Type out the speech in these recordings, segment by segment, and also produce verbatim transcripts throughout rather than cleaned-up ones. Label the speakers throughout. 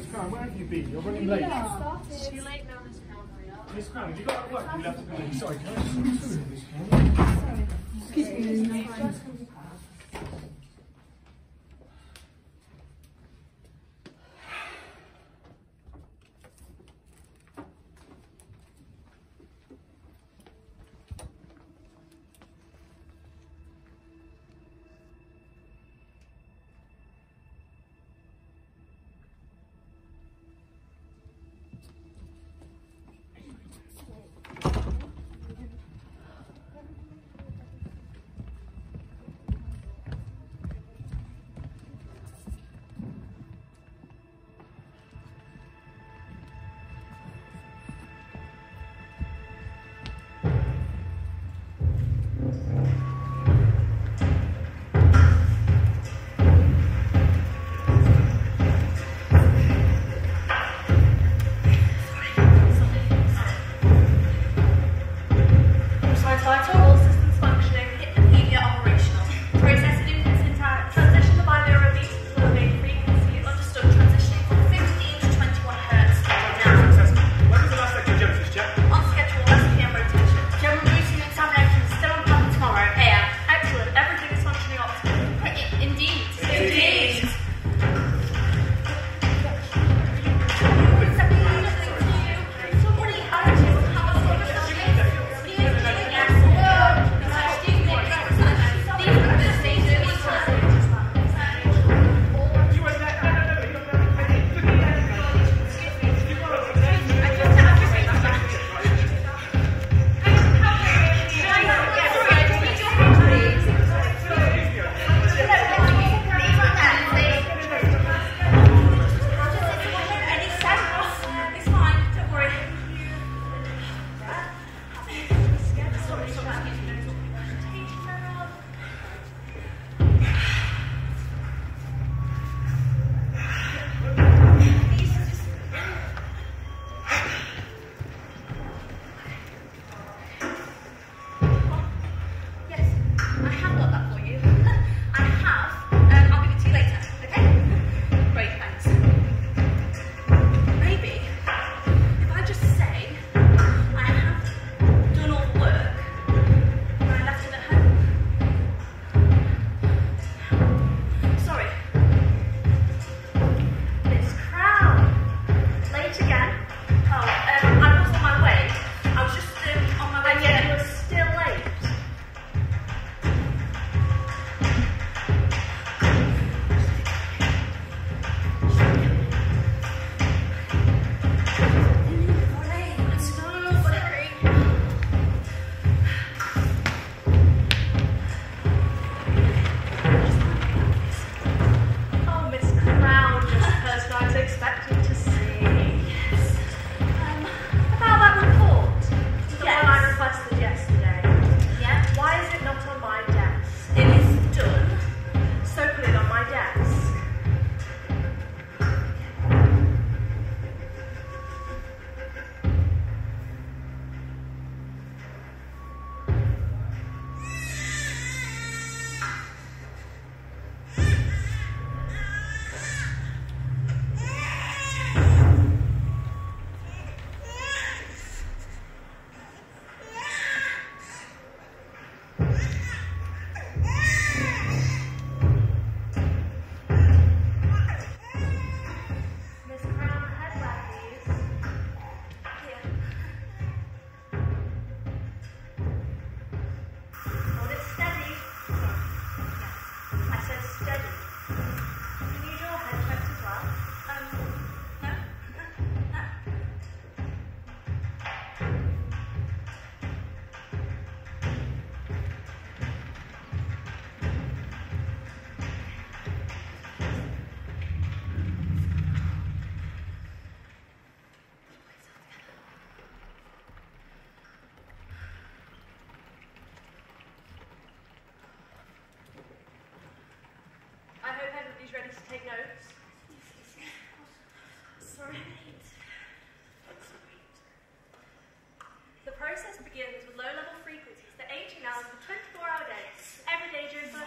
Speaker 1: Crown, where have you been? You're running late.
Speaker 2: It's too late now, Miss Crown. Hurry up.
Speaker 1: Miss Crown, have you got work? You left early. Sorry, can I just talk to you, Miss Crown?
Speaker 3: Sorry. Excuse me.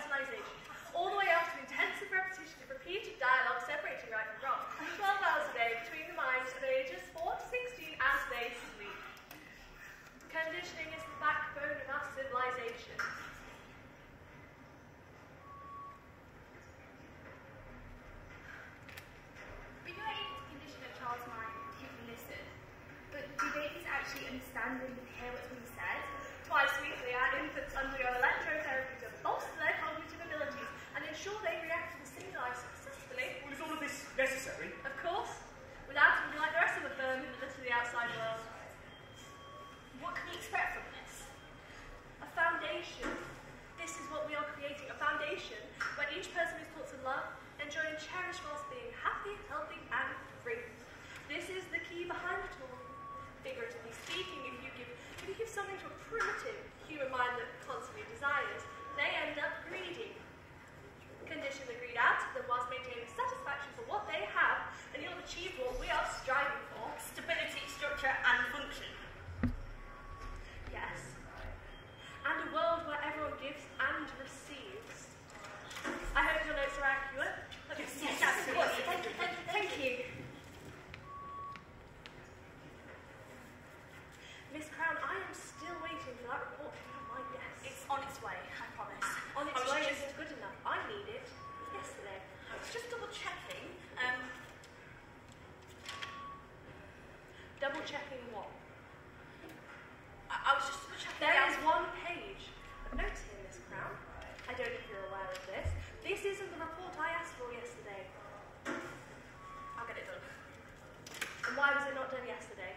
Speaker 4: All the way up to intensive repetition of repeated dialogue separating right from wrong. twelve hours a day,
Speaker 2: remembering to hear what's being said. Twice weekly, our infants undergo electrotherapy to bolster their cognitive abilities and ensure they react to the stimuli successfully.
Speaker 1: Well, is all of this necessary?
Speaker 2: Of course. Without it, we'd be like the rest of the firm in the litter of the outside world.
Speaker 4: What can we expect from this?
Speaker 2: A foundation. This is what we are creating, a foundation where each person is taught to love, enjoy and cherish whilst being happy, healthy and free. This is the key behind it all. Figuratively speaking, if you give if you give something to a primitive human mind that constantly desires, they end up greedy. Condition the greed out of them whilst maintaining satisfaction for what they have, and you'll achieve what we are striving for.
Speaker 4: Stability, structure and function.
Speaker 2: Yes. And a world where everyone gives and receives. I hope your notes are accurate.
Speaker 4: Yes, yes, absolutely. Thank you, thank you,
Speaker 2: Thank you. Miss Crown, I am still waiting for that report from my desk.
Speaker 4: It's on its way, I promise.
Speaker 2: On its
Speaker 4: I was
Speaker 2: way
Speaker 4: just,
Speaker 2: isn't good enough. I need it yesterday.
Speaker 4: I was just double checking. Um,
Speaker 2: Double checking what?
Speaker 4: I, I was just double checking.
Speaker 2: There
Speaker 4: the
Speaker 2: is one page of notes here, Miss Crown. I don't know if you're aware of this. This isn't the report I asked for yesterday.
Speaker 4: I'll get it done.
Speaker 2: And why was it not done yesterday?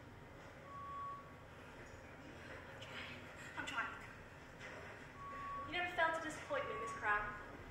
Speaker 4: I'm trying.
Speaker 2: You never failed to disappoint me, Miss Crown.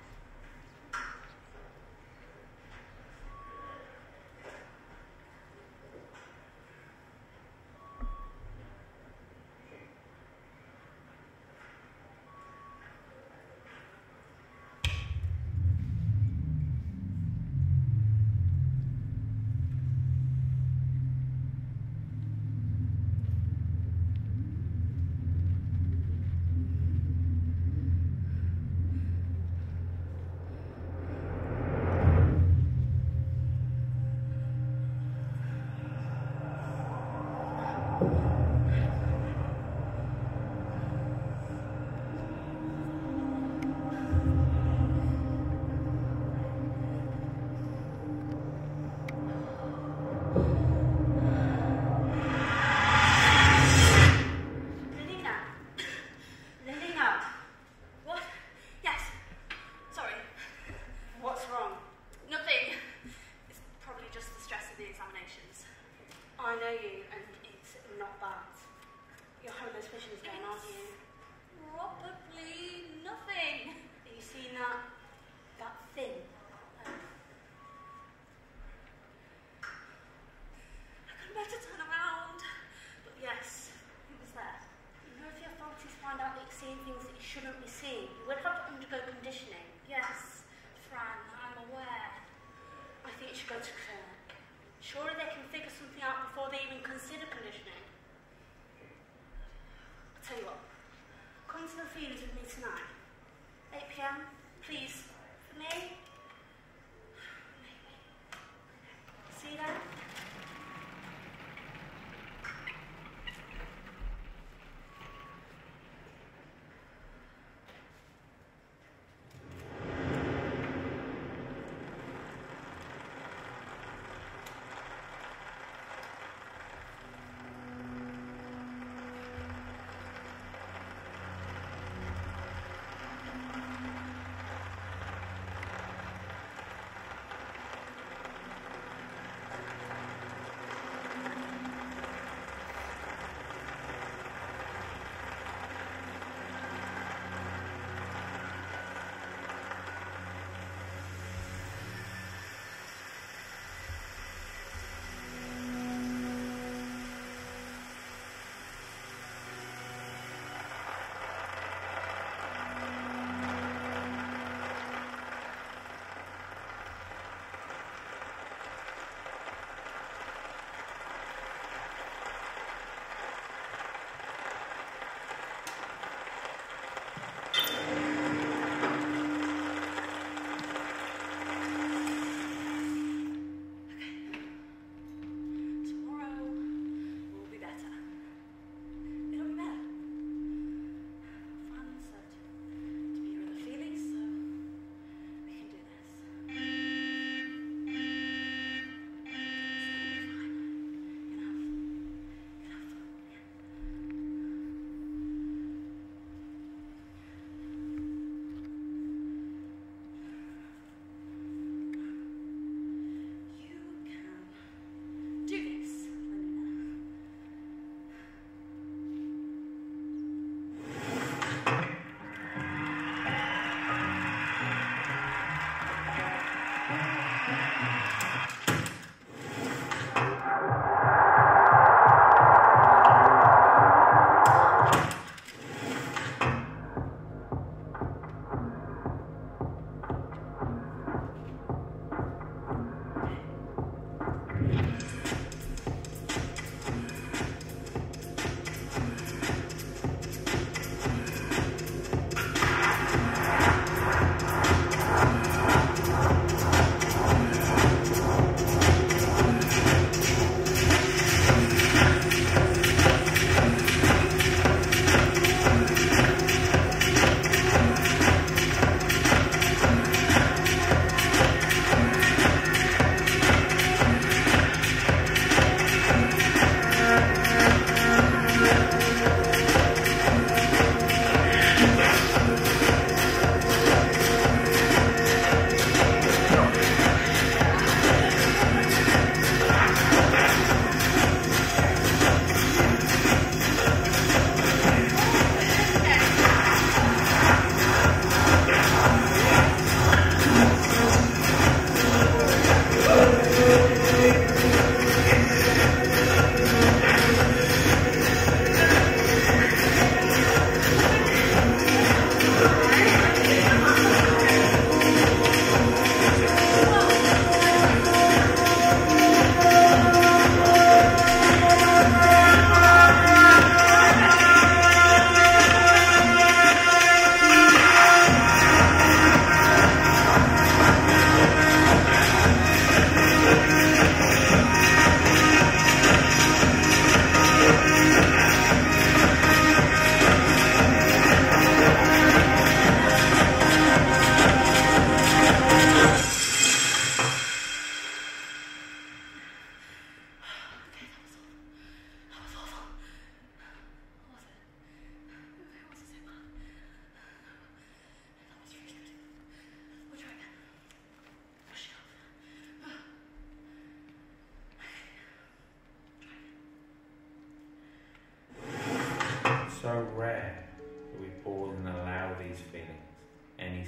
Speaker 4: Lilina. Lilina. What? Yes. Sorry. What's wrong? Nothing. It's probably just the stress of the examinations. I know you, and it's not bad. You're homeless visions again, aren't you? Probably nothing. Have you seen that that thing? Um, I couldn't bear to turn around. But yes, it was there. You know, if your authorities find out that you're seeing things that you shouldn't be seeing, you will have to undergo conditioning. Yes, Fran, I'm aware. I think you should go to clinic. Surely they can figure something out before they even consider conditioning. I'll tell you what. Come to the fields with me tonight. eight p m, please. For me. See you then.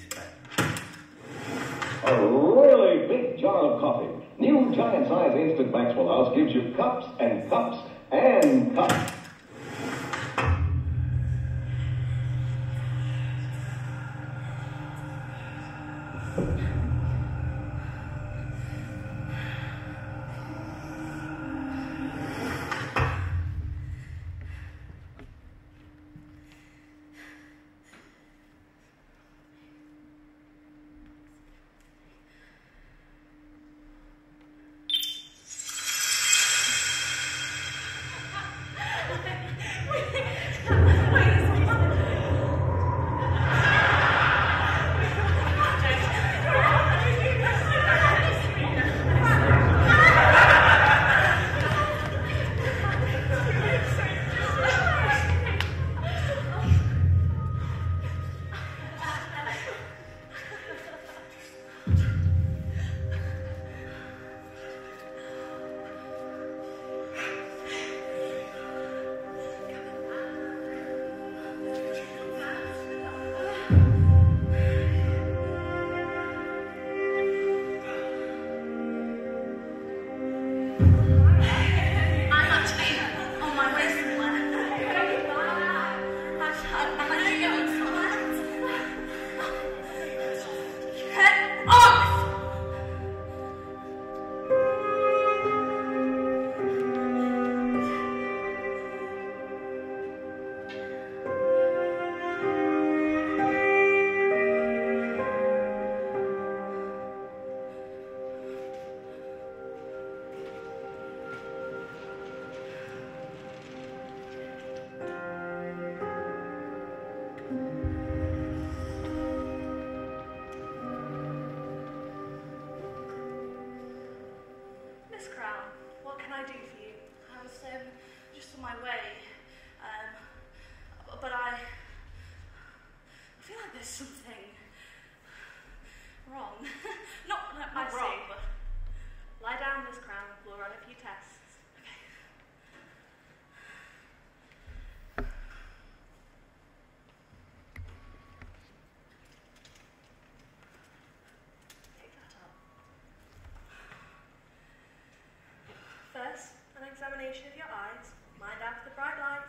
Speaker 5: A really big jar of coffee. New giant size Instant Maxwell House gives you cups and cups and cups.
Speaker 2: Examination of your eyes. Mind out for the bright light.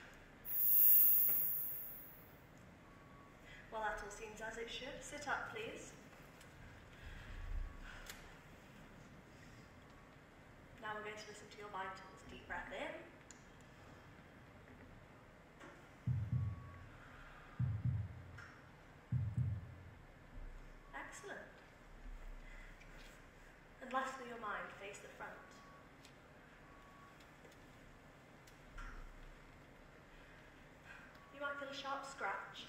Speaker 2: Well, that all seems as it should. Sit up, please. Now we're going to listen to your vitals. Deep breath in. Excellent. And lastly, your mind. Face the front. You might feel a sharp scratch.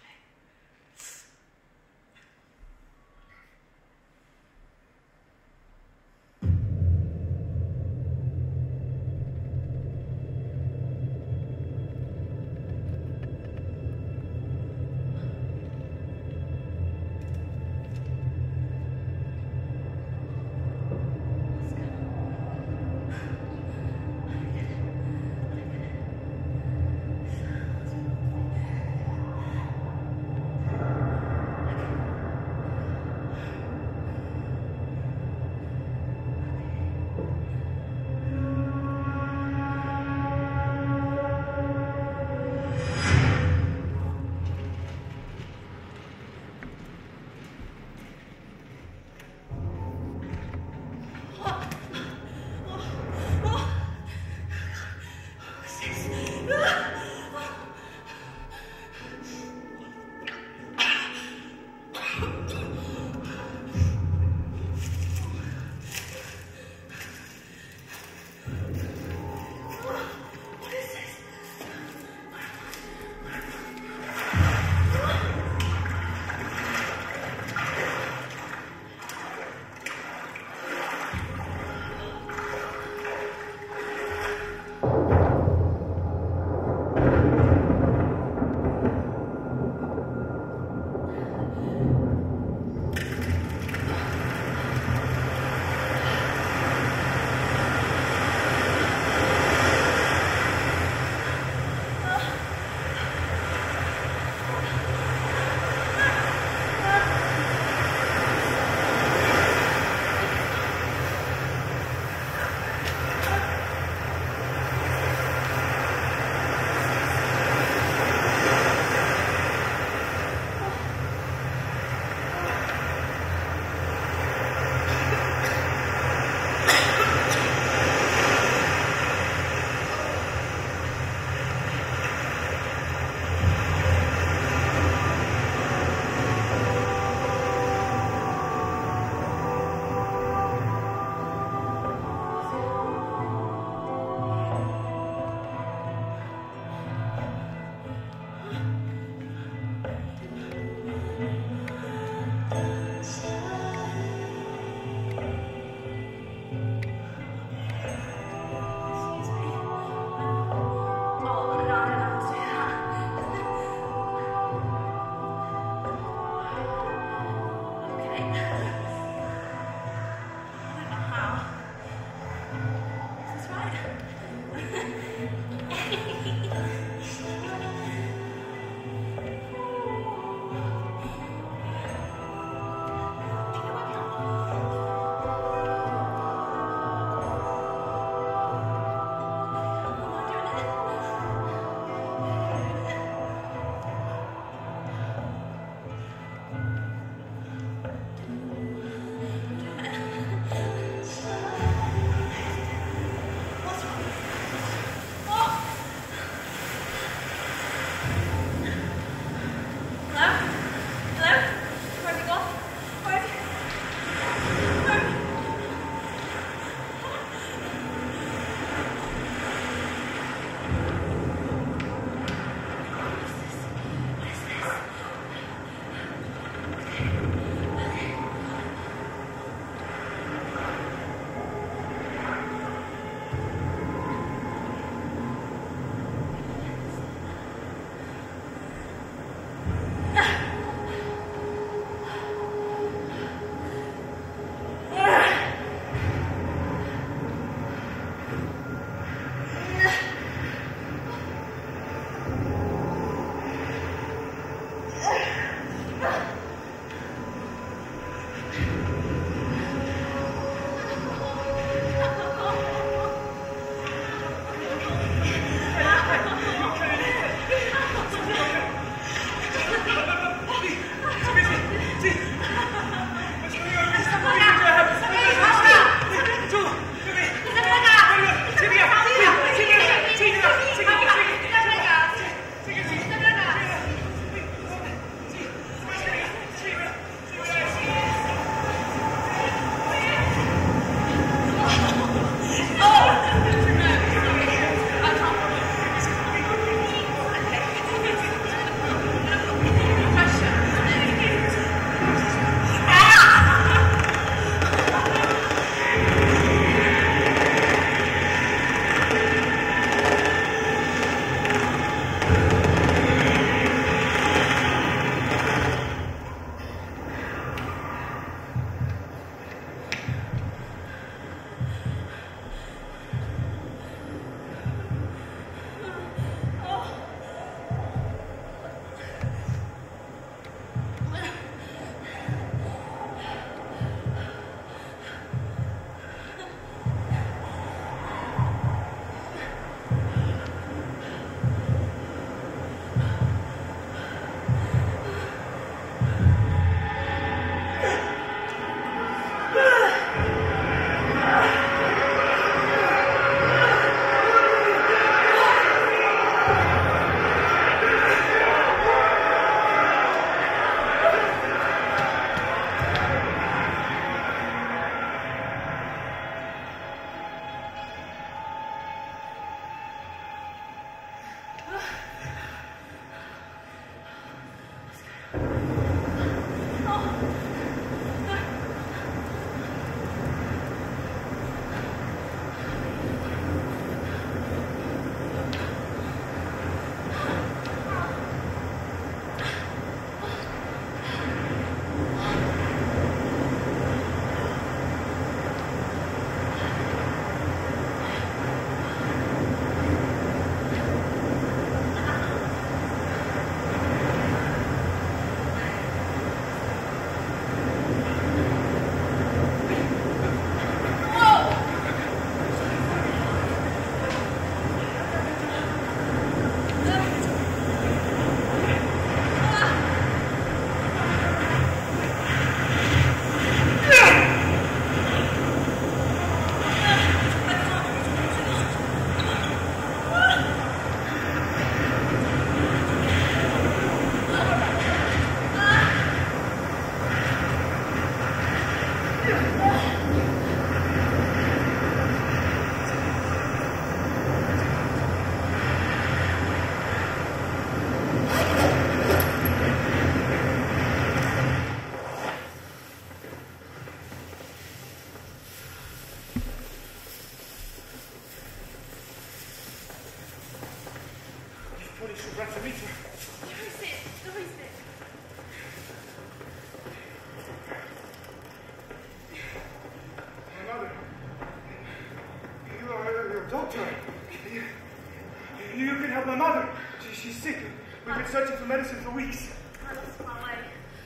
Speaker 1: Searching for medicine for weeks.
Speaker 2: I lost my way.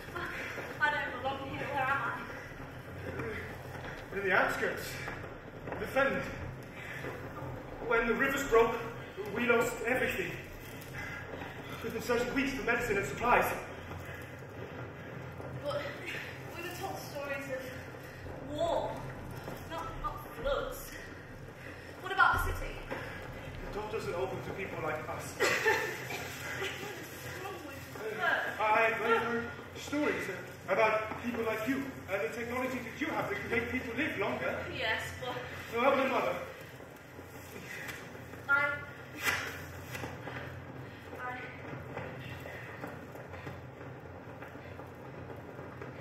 Speaker 2: I don't belong here. Where am I?
Speaker 1: In the outskirts. The Fen. When the rivers broke, we lost everything. We've been searching weeks for medicine and supplies.
Speaker 2: But we were told stories of war, not, not floods. What about the city?
Speaker 1: The door doesn't open to people like us. I've heard stories about people like you and the technology that you have that can make people live longer.
Speaker 2: Yes, but...
Speaker 1: So help my mother.
Speaker 2: I... I...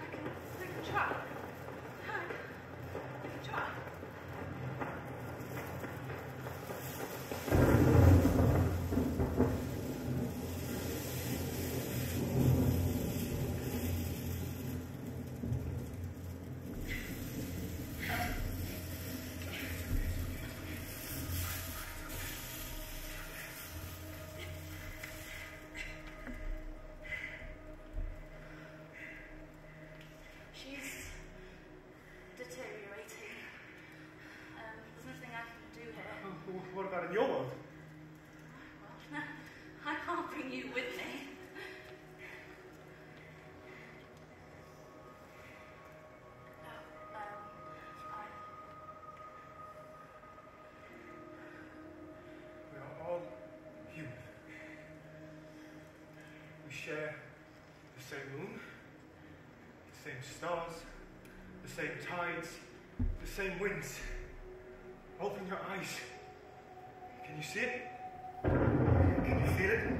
Speaker 1: share the same moon, the same stars, the same tides, the same winds. Open your eyes. Can you see it? Can you feel it?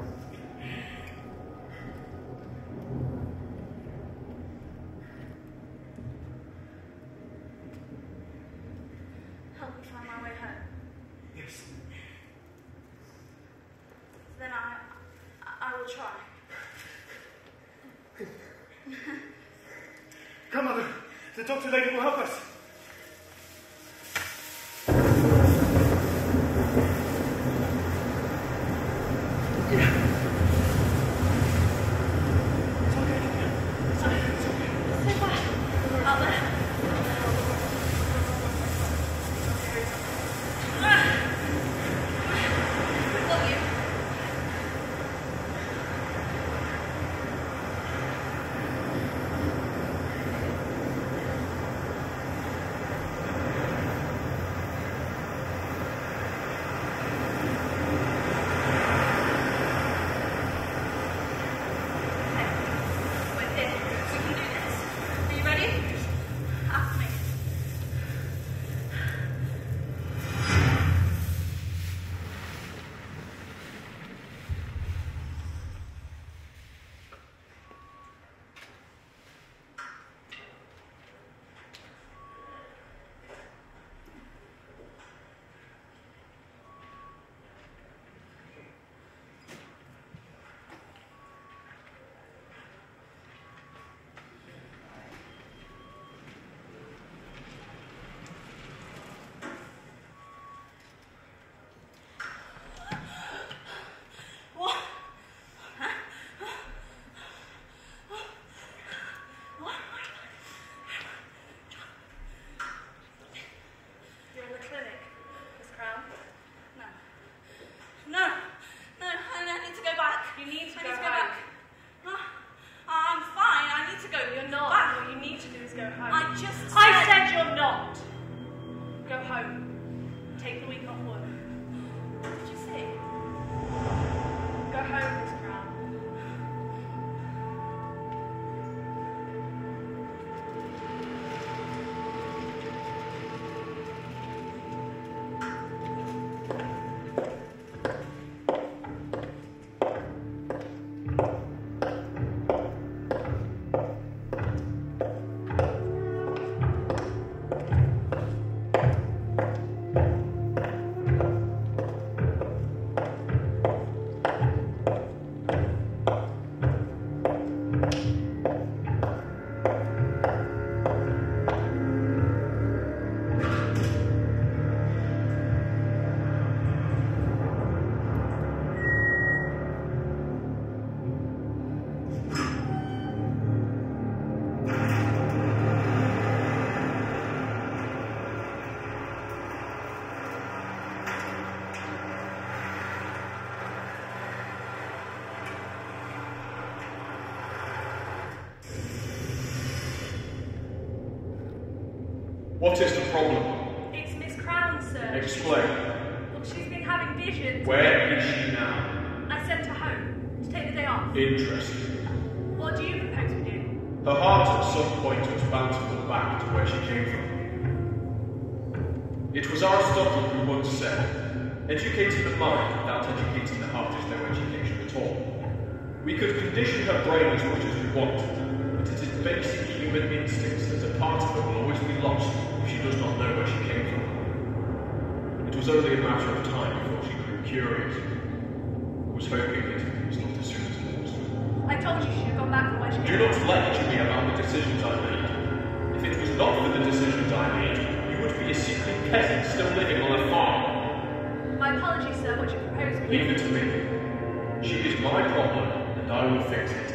Speaker 4: Help me find my way home.
Speaker 1: Yes.
Speaker 4: Then I, I will try.
Speaker 1: Come, Mother. The doctor lady will help us.
Speaker 6: What is the problem?
Speaker 2: It's Miss Crown, sir.
Speaker 6: Explain.
Speaker 2: Well, she's been having visions.
Speaker 6: Where is she now?
Speaker 2: I sent her home to take the day off.
Speaker 6: Interesting.
Speaker 2: What do you propose we do?
Speaker 6: Her heart at some point was bound to go back to where she came from. It was Aristotle who once said, educating the mind without educating the heart is no education at all. We could condition her brain as much as we want, but it is basic human instincts that a part of her will always be lost if she does not know where she came from. It was only a matter of time before she grew curious. I was hoping that it was not as soon as possible.
Speaker 2: I told you she should have gone back from where she
Speaker 6: Do
Speaker 2: came
Speaker 6: not lecture me about the decisions I made. If it was not for the decisions I made, you would be a sickly peasant still living on a farm.
Speaker 2: My apologies, sir. What do you propose we do?
Speaker 6: Leave it to me. She is my problem, and I will fix it.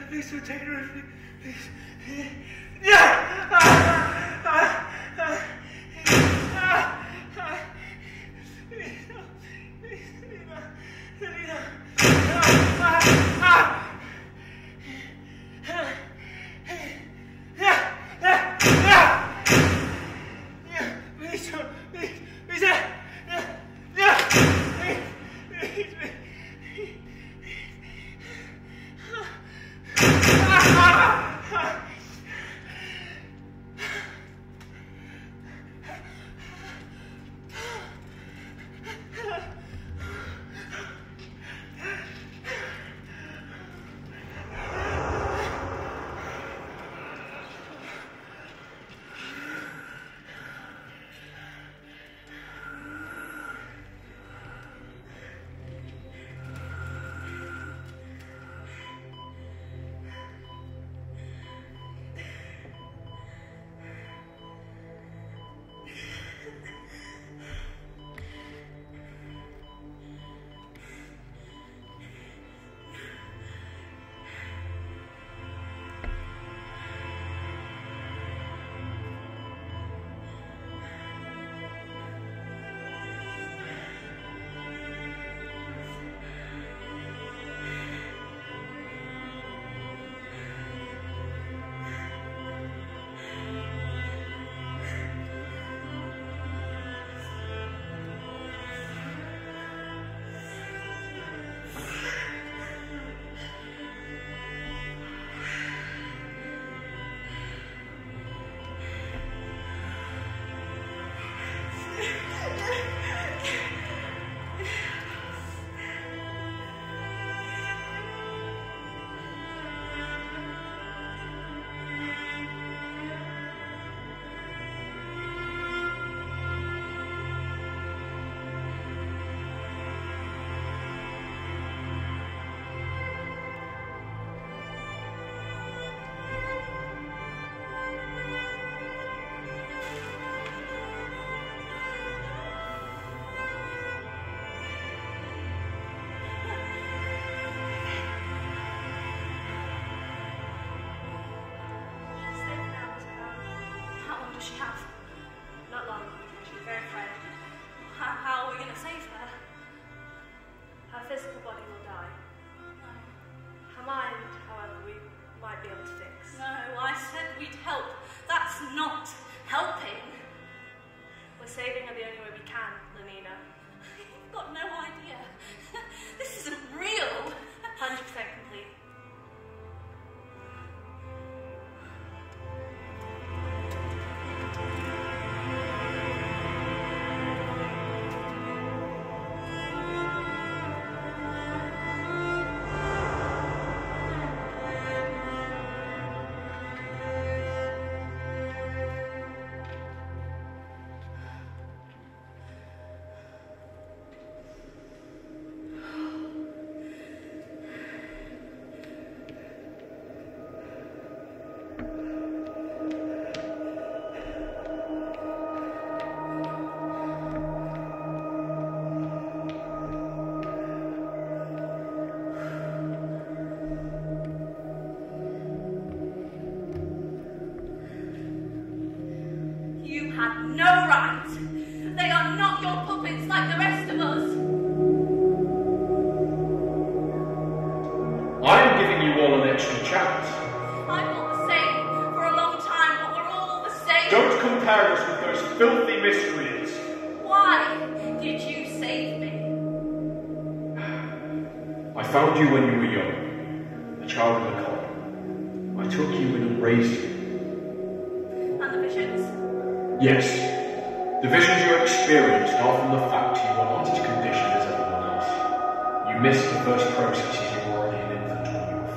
Speaker 1: Please don't take her with me. Please. Yeah! Ah! Ah! Ah! Ah! Ah! Lena! Lena! Lena! Ah! Ah! Ah! Yeah! Yeah! Yeah! Yeah! Please don't. Please. Please. Yeah! Yeah! Please. Please. Please.
Speaker 6: Yes, the visions you experienced are from the fact you are not as conditioned as everyone else. You missed the first processes you were already an infant when you were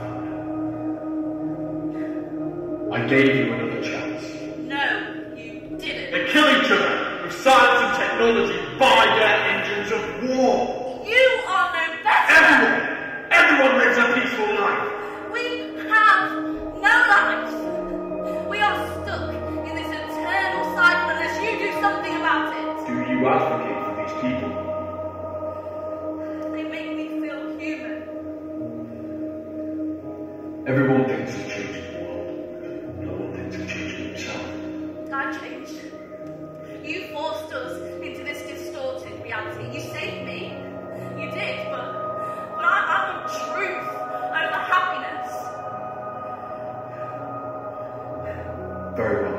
Speaker 6: found. I gave you another chance.
Speaker 4: No, you didn't.
Speaker 1: They kill each other with science and technology by their engines of war.
Speaker 4: You are no better.
Speaker 1: Everyone, everyone lives a peaceful life.
Speaker 4: We have no lives. We are stuck in this eternal cycle unless you do something about it.
Speaker 6: Do you advocate for these people?
Speaker 4: They make me feel human.
Speaker 7: Everyone thinks of changing the world. No one thinks of changing himself.
Speaker 4: I changed. You forced us into this distorted reality. You saved me. You did, but, but I, I want truth over happiness.
Speaker 7: Very well.